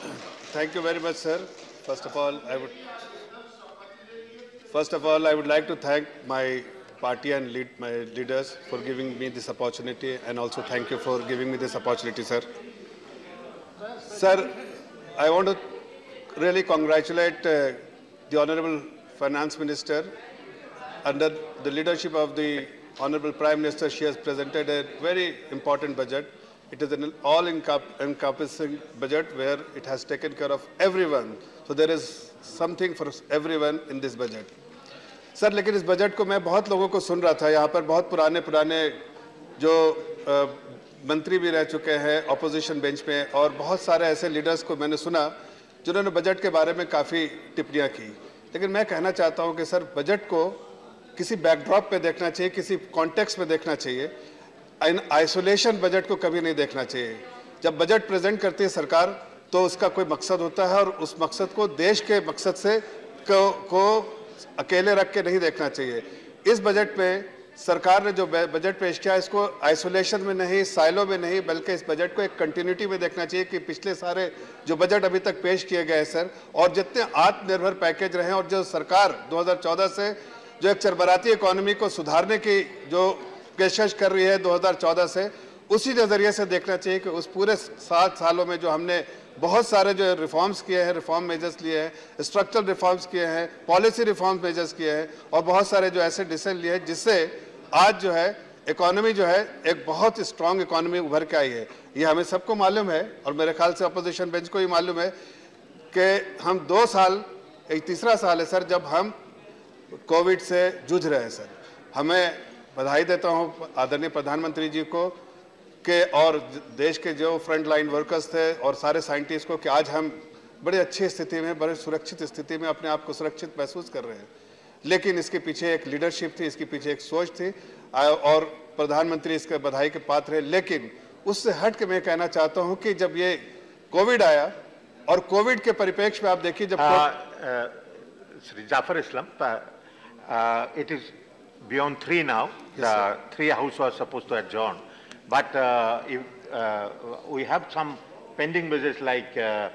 Thank you very much, sir. First of all, I would like to thank my party and my leaders for giving me this opportunity, and also thank you for giving me this opportunity, sir. Sir, I want to really congratulate the Honorable Finance Minister. Under the leadership of the Honorable Prime Minister, she has presented a very important budget. It is an all-encompassing budget where it has taken care of everyone. So there is something for everyone in this budget. Sir, लेकिन इस budget को मैं बहुत लोगों को सुन रहा था, यहाँ पर बहुत पुराने जो मंत्री भी रह चुके हैं ऑपोजिशन बेंच पे, और बहुत सारे ऐसे लीडर्स को मैंने सुना जिन्होंने बजट के बारे में काफ़ी टिप्पणियाँ की। लेकिन मैं कहना चाहता हूँ कि सर, बजट को किसी बैकड्रॉप पे देखना चाहिए, किसी कॉन्टेक्स्ट में देखना चाहिए। आइसोलेशन बजट को कभी नहीं देखना चाहिए। जब बजट प्रेजेंट करती है सरकार तो उसका कोई मकसद होता है, और उस मकसद को देश के मकसद से को अकेले रख के नहीं देखना चाहिए। इस बजट में सरकार ने जो बजट पेश किया, इसको आइसोलेशन में नहीं, साइलो में नहीं, बल्कि इस बजट को एक कंटिन्यूटी में देखना चाहिए कि पिछले सारे जो बजट अभी तक पेश किए गए सर, और जितने आत्मनिर्भर पैकेज रहे, और जो सरकार 2014 से जो एक चरबराती इकोनॉमी को सुधारने की जो कोशिश कर रही है 2014 से, उसी नज़रिए से देखना चाहिए कि उस पूरे 7 सालों में जो हमने बहुत सारे जो रिफॉर्म्स किए हैं, रिफॉर्म मेजर्स लिए हैं, स्ट्रक्चरल रिफॉर्म्स किए हैं, पॉलिसी रिफॉर्म मेजर्स किए हैं, और बहुत सारे जो ऐसे डिसीजन लिए हैं जिससे आज जो है इकोनॉमी जो है एक बहुत स्ट्रांग इकोनॉमी उभर के आई है। ये हमें सबको मालूम है, और मेरे ख्याल से अपोजिशन बेंच को ही मालूम है कि हम 2 साल, एक तीसरा साल है सर, जब हम कोविड से जूझ रहे हैं सर। हमें बधाई देता हूँ आदरणीय प्रधानमंत्री जी को कि और देश के जो फ्रंट लाइन वर्कर्स थे और सारे साइंटिस्ट को कि आज हम बड़ी अच्छी स्थिति में, बड़ी सुरक्षित स्थिति में अपने आप को सुरक्षित महसूस कर रहे हैं। लेकिन इसके पीछे एक लीडरशिप थी, इसके पीछे एक सोच थी, और प्रधानमंत्री इसके बधाई के पात्र है। लेकिन उससे हट के मैं कहना चाहता हूँ कि जब ये कोविड आया, और कोविड के परिप्रेक्ष्य में आप देखिए जब Shri Jafar Islam, it is beyond 3 now. Yes, the 3 House was supposed to adjourn. But if, we have some pending business like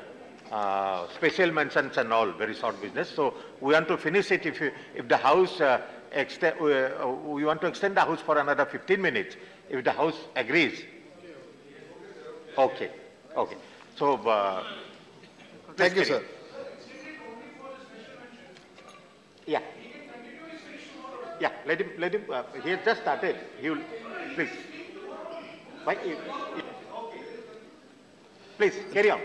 special mentions and all, very short business. So we want to finish it. If the House we want to extend the House for another 15 minutes. If the House agrees. Okay. Okay. So thank you, sir. Yeah. Yeah. Let him. He has just started. He will. Please. Please carry on.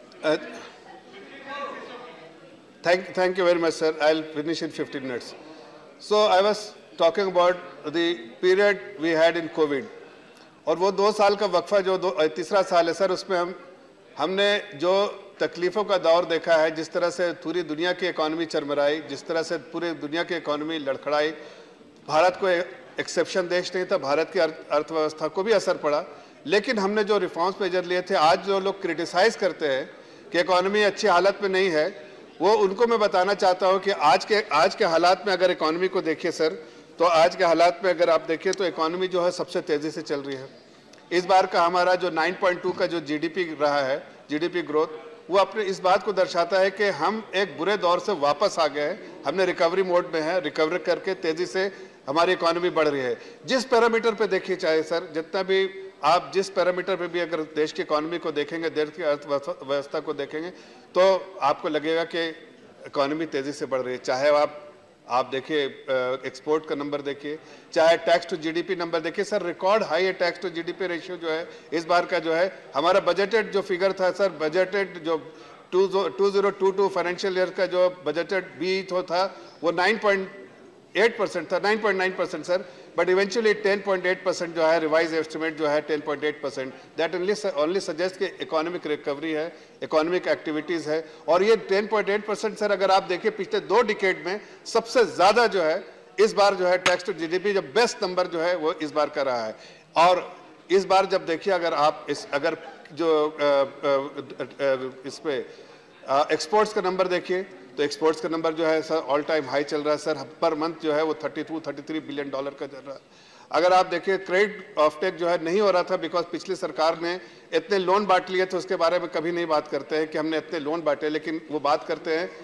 Thank you very much, sir. I'll finish in 15 minutes. So I was talking about the period we had in COVID, और वो 2 साल का वक्फा जो तीसरा साल है sir, उसमें हमने जो तकलीफ़ों का दौर देखा है, जिस तरह से पूरी दुनिया की इकॉनमी चरमराई, जिस तरह से पूरी दुनिया की इकॉनमी लड़खड़ाई, भारत को एक्सेप्शन देश नहीं था, भारत की अर्थव्यवस्था को भी असर पड़ा। लेकिन हमने जो रिफॉर्म्स मेजर लिए थे, आज जो लोग क्रिटिसाइज़ करते हैं कि इकॉनमी अच्छी हालत में नहीं है, वो उनको मैं बताना चाहता हूँ कि आज के हालात में अगर इकॉनमी को देखिए सर, तो आज के हालात में अगर आप देखिए तो इकॉनमी जो है सबसे तेज़ी से चल रही है। इस बार का हमारा जो 9.2 का जो जीडीपी रहा है, जीडीपी ग्रोथ, वो अपने इस बात को दर्शाता है कि हम एक बुरे दौर से वापस आ गए हैं। हमने रिकवरी मोड में है, रिकवर करके तेज़ी से हमारी इकॉनमी बढ़ रही है। जिस पैरामीटर पे देखिए, चाहे सर जितना भी आप जिस पैरामीटर पे भी अगर देश की इकॉनमी को देखेंगे, देश की अर्थव्यवस्था को देखेंगे, तो आपको लगेगा कि इकॉनमी तेज़ी से बढ़ रही है। चाहे आप देखिए एक्सपोर्ट का नंबर देखिए, चाहे टैक्स टू जीडीपी नंबर देखिए सर, रिकॉर्ड हाई है टैक्स टू जीडीपी रेशियो जो है इस बार का जो है। हमारा बजटेड जो फिगर था सर, बजटेड जो 2022 फाइनेंशियल ईयर का जो बजटेड बी था वो 9.8% था, 9.9% सर, बट इवेंचुअली 10.8% जो है रिवाइज एस्टिमेट जो है 10.8%। दैट ओनली सजेस्ट कि इकोनॉमिक रिकवरी है, इकोनॉमिक एक्टिविटीज़ है। और ये 10.8% सर अगर आप देखिए पिछले 2 डिकेड में सबसे ज़्यादा जो है इस बार जो है टैक्स टू जीडीपी जो बेस्ट नंबर जो है वो इस बार का रहा है। और इस बार जब देखिए अगर आप अगर जो इस पे एक्सपोर्ट्स का नंबर देखिए तो एक्सपोर्ट्स का नंबर जो है सर ऑल टाइम हाई चल रहा है सर। पर मंथ जो है वो $32-33 बिलियन का चल रहा है। अगर आप देखिए क्रेडिट ऑफटेक जो है नहीं हो रहा था बिकॉज पिछली सरकार ने इतने लोन बांट लिए थे, उसके बारे में कभी नहीं बात करते हैं कि हमने इतने लोन बांटे, लेकिन वो बात करते हैं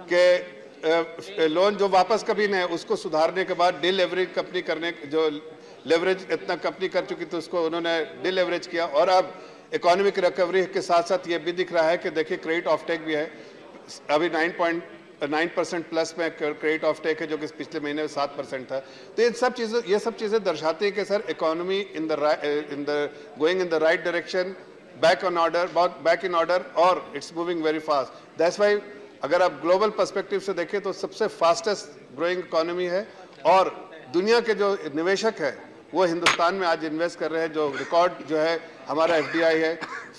कि लोन जो वापस कभी नहीं, उसको सुधारने के बाद डिलेवरेज कंपनी करने, जो लेवरेज इतना कंपनी कर चुकी थी उसको उन्होंने डिलेवरेज किया। और अब इकोनॉमिक रिकवरी के साथ साथ ये भी दिख रहा है कि देखिए क्रेडिट ऑफटेक भी है, अभी 9.9% प्लस में क्रेडिट ऑफटेक है, जो कि पिछले महीने में 7% था। तो ये सब चीज़ें दर्शाती है कि sir economy in the going in the right direction, back in order और it's moving very fast. That's why अगर आप ग्लोबल पर्सपेक्टिव से देखें तो सबसे फास्टेस्ट ग्रोइंग इकोनॉमी है, और दुनिया के जो निवेशक है वो हिंदुस्तान में आज इन्वेस्ट कर रहे हैं। जो रिकॉर्ड जो है हमारा FDI है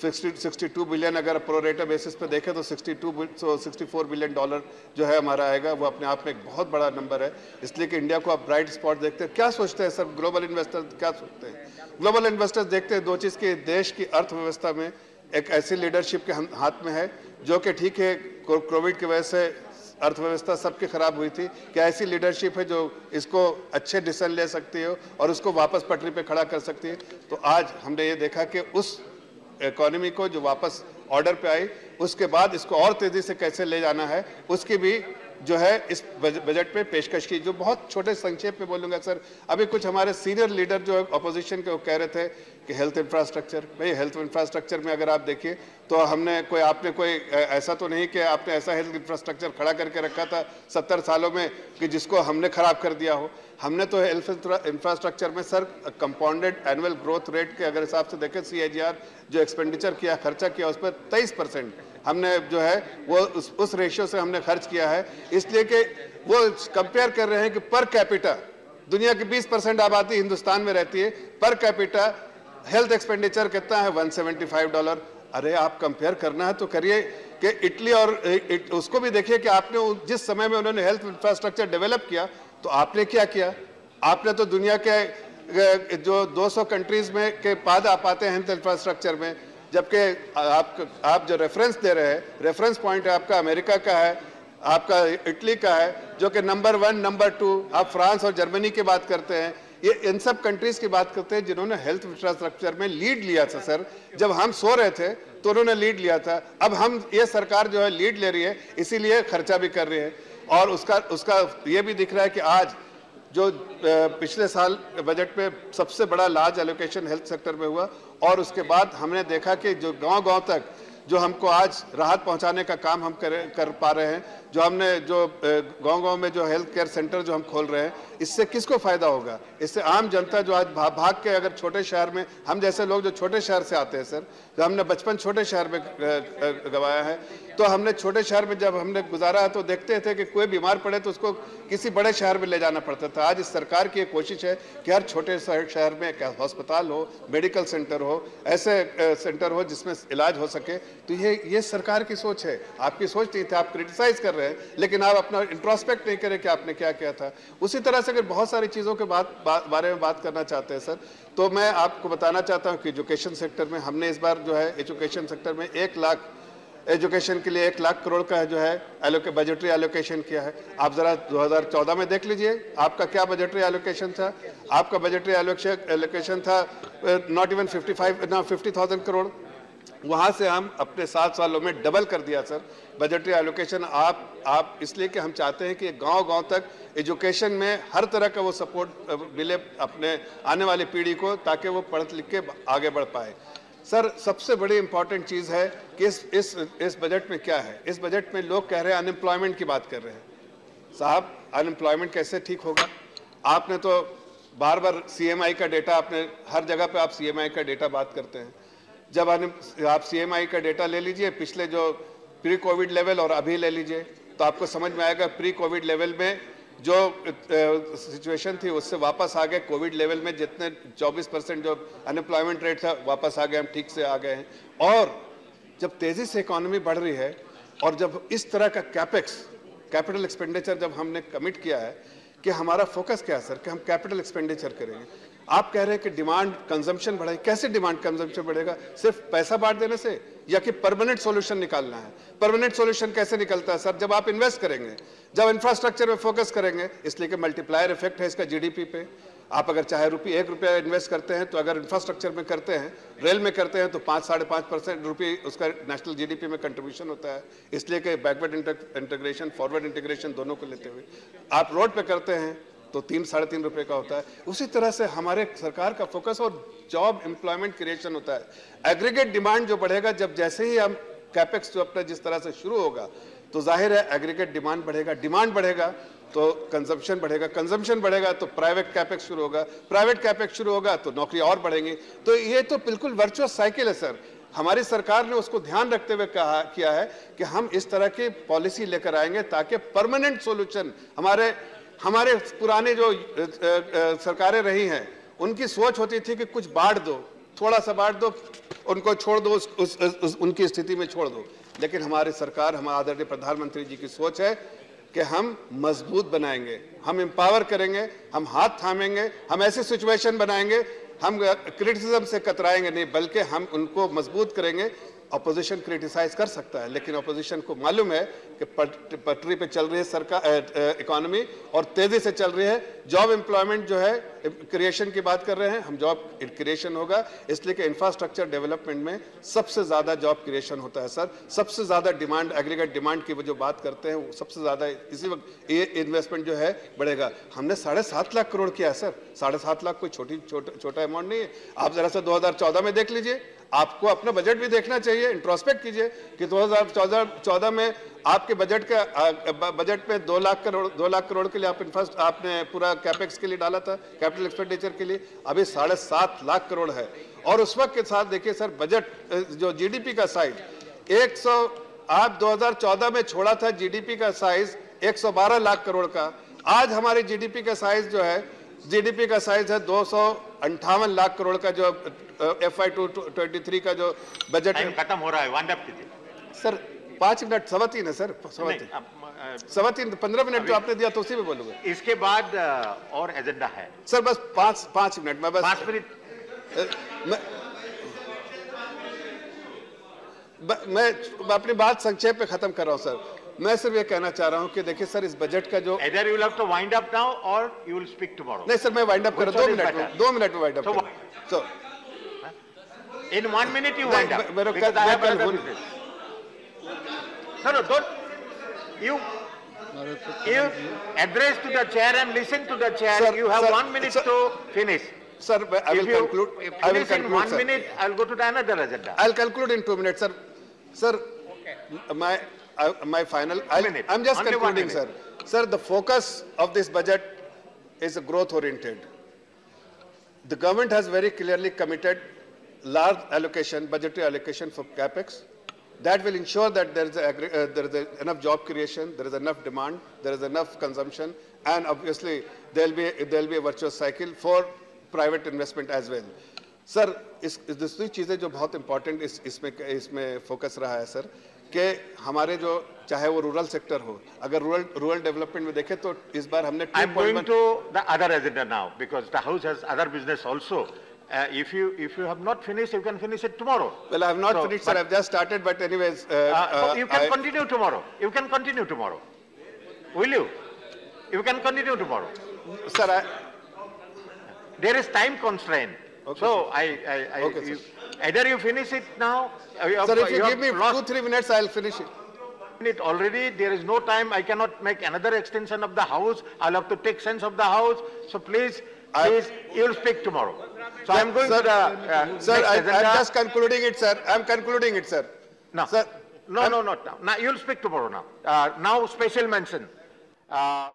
62 बिलियन, अगर प्रो रेटा बेसिस पे देखें तो 64 बिलियन डॉलर जो है हमारा आएगा, वो अपने आप में एक बहुत बड़ा नंबर है। इसलिए कि इंडिया को आप ब्राइट स्पॉट देखते हैं। क्या सोचते हैं सर ग्लोबल इन्वेस्टर्स, क्या सोचते हैं? ग्लोबल इन्वेस्टर्स देखते हैं दो चीज़ की, देश की अर्थव्यवस्था में एक ऐसी लीडरशिप के हाथ में है जो कि ठीक है कोविड की वजह से अर्थव्यवस्था सबकी खराब हुई थी, क्या ऐसी लीडरशिप है जो इसको अच्छे डिसीजन ले सकती है और उसको वापस पटरी पे खड़ा कर सकती है। तो आज हमने ये देखा कि उस इकोनॉमी को जो वापस ऑर्डर पे आई, उसके बाद इसको और तेजी से कैसे ले जाना है उसकी भी जो है इस बजट पे पेशकश की। जो बहुत छोटे संक्षेप में बोलूँगा सर, अभी कुछ हमारे सीनियर लीडर जो अपोजिशन के वो कह रहे थे कि हेल्थ इंफ्रास्ट्रक्चर, भाई हेल्थ इंफ्रास्ट्रक्चर में अगर आपने तो आपने कोई ऐसा तो नहीं कि आपने ऐसा हेल्थ इंफ्रास्ट्रक्चर खड़ा करके रखा था 70 सालों में कि जिसको हमने खराब कर दिया हो। हमने तो हेल्थ इंफ्रास्ट्रक्चर में sir compounded annual growth rate के अगर हिसाब से देखें CAGR जो एक्सपेंडिचर किया, खर्चा किया, उस पर 23% हमने जो है वो उस रेशियो से हमने खर्च किया है। इसलिए कि वो कंपेयर कर रहे हैं कि पर कैपिटा दुनिया की 20% आबादी हिंदुस्तान में रहती है, पर कैपिटा हेल्थ एक्सपेंडिचर कितना है $175। अरे आप कंपेयर करना है तो करिए कि इटली और उसको भी देखिए कि आपने जिस समय में उन्होंने हेल्थ इंफ्रास्ट्रक्चर डेवलप किया तो आपने क्या किया। आपने तो दुनिया के जो 200 कंट्रीज में के बाद आप आते हैं हेल्थ इंफ्रास्ट्रक्चर में, जबकि आप जो रेफरेंस दे रहे हैं, रेफरेंस पॉइंट है आपका अमेरिका का है, आपका इटली का है जो कि नंबर 1 नंबर 2, आप फ्रांस और जर्मनी की बात करते हैं। ये इन सब कंट्रीज की बात करते हैं जिन्होंने हेल्थ इंफ्रास्ट्रक्चर में लीड लिया था सर। जब हम सो रहे थे तो उन्होंने लीड लिया था। अब ये सरकार जो है लीड ले रही है, इसीलिए खर्चा भी कर रही है। और उसका ये भी दिख रहा है कि आज जो पिछले साल बजट में सबसे बड़ा लार्ज एलोकेशन हेल्थ सेक्टर में हुआ, और उसके बाद हमने देखा कि जो गांव-गांव तक जो हमको आज राहत पहुंचाने का काम हम कर पा रहे हैं, जो हमने जो गांव-गांव में जो हेल्थ केयर सेंटर जो हम खोल रहे हैं, इससे किसको फायदा होगा? इससे आम जनता जो आज भाग के अगर छोटे शहर में, हम जैसे लोग जो छोटे शहर से आते हैं सर, जो हमने बचपन छोटे शहर में गवाया है, तो हमने छोटे शहर में जब हमने गुजारा तो देखते थे कि कोई बीमार पड़े तो उसको किसी बड़े शहर में ले जाना पड़ता था। आज इस सरकार की एक कोशिश है कि हर छोटे शहर में एक अस्पताल हो, मेडिकल सेंटर हो, ऐसे सेंटर हो जिसमें इलाज हो सके। तो ये सरकार की सोच है, आपकी सोच नहीं थी। आप क्रिटिसाइज कर रहे हैं लेकिन आप अपना इंट्रोस्पेक्ट नहीं करें कि आपने क्या किया था। उसी तरह से अगर बहुत सारी चीज़ों के बारे में बात करना चाहते हैं सर, तो मैं आपको बताना चाहता हूँ कि एजुकेशन सेक्टर में हमने इस बार जो है एजुकेशन सेक्टर में 1 लाख एजुकेशन के लिए 1 लाख करोड़ का जो है बजटरी एलोकेशन किया है। आप जरा 2014 में देख लीजिए आपका क्या बजटरी एलोकेशन था। आपका बजटरी एलोकेशन था नॉट इवन 50,000 करोड़। वहाँ से हम अपने 7 सालों में डबल कर दिया सर बजटरी एलोकेशन। आप इसलिए कि हम चाहते हैं कि गांव-गांव तक एजुकेशन में हर तरह का वो सपोर्ट मिले अपने आने वाली पीढ़ी को, ताकि वो पढ़ लिख के आगे बढ़ पाए। सर सबसे बड़ी इंपॉर्टेंट चीज़ है कि इस बजट में क्या है। इस बजट में लोग कह रहे हैं अनएम्प्लॉयमेंट की बात कर रहे हैं। साहब अनएम्प्लॉयमेंट कैसे ठीक होगा? आपने तो बार बार CMI का डेटा, आपने हर जगह पे आप CMI का डेटा बात करते हैं। जब आप CMI का डेटा ले लीजिए, पिछले जो प्री कोविड लेवल और अभी ले लीजिए, तो आपको समझ में आएगा प्री कोविड लेवल में जो सिचुएशन थी उससे वापस आ गए। कोविड लेवल में जितने 24% जो अनएम्प्लॉयमेंट रेट था वापस आ गए, हम ठीक से आ गए हैं। और जब तेज़ी से इकोनॉमी बढ़ रही है और जब इस तरह का कैपिटल एक्सपेंडिचर जब हमने कमिट किया है कि हमारा फोकस क्या है सर, कि हम कैपिटल एक्सपेंडिचर करेंगे। आप कह रहे हैं कि डिमांड कंजम्पशन बढ़ेगी। कैसे डिमांड कंजम्पशन बढ़ेगा? सिर्फ पैसा बांट देने से, या कि परमानेंट सॉल्यूशन निकालना है? परमानेंट सॉल्यूशन कैसे निकलता है सर? जब आप इन्वेस्ट करेंगे, जब इंफ्रास्ट्रक्चर में फोकस करेंगे, इसलिए कि मल्टीप्लायर इफेक्ट है इसका GDP पे। आप अगर चाहे ₹1 इन्वेस्ट करते हैं, तो अगर इंफ्रास्ट्रक्चर में करते हैं, रेल में करते हैं, तो 5-5.5% रुपये उसका नेशनल जीडीपी में कंट्रीब्यूशन होता है। इसलिए कि बैकवर्ड इंटीग्रेशन, फॉरवर्ड इंटीग्रेशन दोनों को लेते हुए आप रोड पे करते हैं तो 3-3.5 रुपये का होता है। उसी तरह से हमारे सरकार का फोकस और जॉब एम्प्लॉयमेंट क्रिएशन होता है। एग्रीगेट डिमांड जो बढ़ेगा, जब जैसे ही हम कैपेक्स जो अपना जिस तरह से शुरू होगा, तो जाहिर है एग्रीगेट डिमांड बढ़ेगा, डिमांड बढ़ेगा तो कंजम्पशन बढ़ेगा, कंजम्पशन बढ़ेगा तो प्राइवेट कैपेक्स शुरू होगा, प्राइवेट कैपेक्स शुरू होगा तो नौकरी और बढ़ेंगी। तो ये तो बिल्कुल वर्चुअस साइकिल है सर। हमारी सरकार ने उसको ध्यान रखते हुए किया है कि हम इस तरह की पॉलिसी लेकर आएंगे ताकि परमानेंट सोल्यूशन, हमारे पुराने जो सरकारें रही हैं, उनकी सोच होती थी कि कुछ बांट दो, थोड़ा सा बांट दो, उनको छोड़ दो, उनकी स्थिति में छोड़ दो। लेकिन हमारी सरकार, हमारे आदरणीय प्रधानमंत्री जी की सोच है कि हम मजबूत बनाएंगे, हम एम्पावर करेंगे, हम हाथ थामेंगे, हम ऐसी सिचुएशन बनाएंगे, हम क्रिटिसिज्म से कतराएंगे नहीं, बल्कि हम उनको मजबूत करेंगे। अपोजिशन क्रिटिसाइज कर सकता है, लेकिन अपोजिशन को मालूम है कि पटरी पे चल रही है सरकार, इकोनॉमी, और तेजी से चल रही है। जॉब एम्प्लॉयमेंट जो है क्रिएशन की बात कर रहे हैं हम, जॉब क्रिएशन होगा, इसलिए कि इंफ्रास्ट्रक्चर डेवलपमेंट में सबसे ज्यादा जॉब क्रिएशन होता है सर। सबसे ज्यादा डिमांड, एग्रीगेट डिमांड की वो जो बात करते हैं, वो सबसे ज्यादा इसी वक्त ये इन्वेस्टमेंट जो है बढ़ेगा। हमने 7.5 लाख करोड़ किया है सर। 7.5 लाख कोई छोटा अमाउंट नहीं है। आप जरा सा 2014 में देख लीजिए, आपको अपना बजट भी देखना चाहिए, इंट्रोस्पेक्ट कीजिए कि 2014 में आपके बजट में 2 लाख करोड़ के लिए आपने पूरा कैपेक्स के लिए डाला था, कैपिटल एक्सपेंडिचर के लिए। अभी 7.5 लाख करोड़ है। और उस वक्त के साथ देखिए सर, बजट जो जीडीपी का साइज आप 2014 में छोड़ा था, जीडीपी का साइज 112 लाख करोड़ का। आज हमारे जीडीपी का साइज जो है, जीडीपी का साइज है 258 लाख करोड़ का। जो FY23 का जो बजट है, खत्म हो रहा है, वाइंड अप कीजिए सर। 5 मिनट, 3:15 है सर, 3:15, 15 मिनट जो आपने दिया तो उसी में बोलूंगा। इसके बाद और एजेंडा है सर, बस 5 मिनट में, बस 5 मिनट। मैं अपनी बात संक्षेप में खत्म कर रहा हूं सर। मैं सिर्फ ये कहना चाह रहा हूं कि देखिए सर, इस बजट का जो either you will have to wind up now or you will speak tomorrow. नहीं सर, मैं वाइंड अप कर रहा हूं, 2 मिनट में वाइंड अप कर। So in 1 minute you wind up. Because I have another business. No, don't. You address to the chair and listen to the chair. Sir, you have sir, 1 minute sir, to finish. Sir, I will conclude. I will Finish in 1 sir. minute. I'll go to the another agenda. I'll conclude in 2 minutes, sir. Sir, my final. I'm just Only concluding, sir. Sir, the focus of this budget is growth oriented. The government has very clearly committed large allocation, budgetary allocation for capex. That will ensure that there is enough job creation, there is enough demand, there is enough consumption, and obviously there will be a virtuous cycle for private investment as well. Sir, इस दूसरी चीज़ें जो बहुत important इसमें focus रहा है sir, कि हमारे जो चाहे वो रूरल सेक्टर हो, अगर रूरल डेवलपमेंट में देखें तो इस बार हमने I'm going to the other agenda now because the house has other business also. If you have not finished, you can finish it tomorrow. Well, I have not finished, sir. I've just started, but anyways. You can continue tomorrow. You can continue tomorrow. Will you? You can continue tomorrow. Sir, there is time constraint. Okay, so okay, either you finish it now. Sir, if you give me 2-3 minutes, I'll finish it. Already there is no time. I cannot make another extension of the house. I'll have to take sense of the house. So please, you will speak tomorrow. So I'm going to the sir, I'm just concluding it, sir. I'm concluding it, sir. No, sir, no, not now. Now you'll speak tomorrow. Now, now special mention.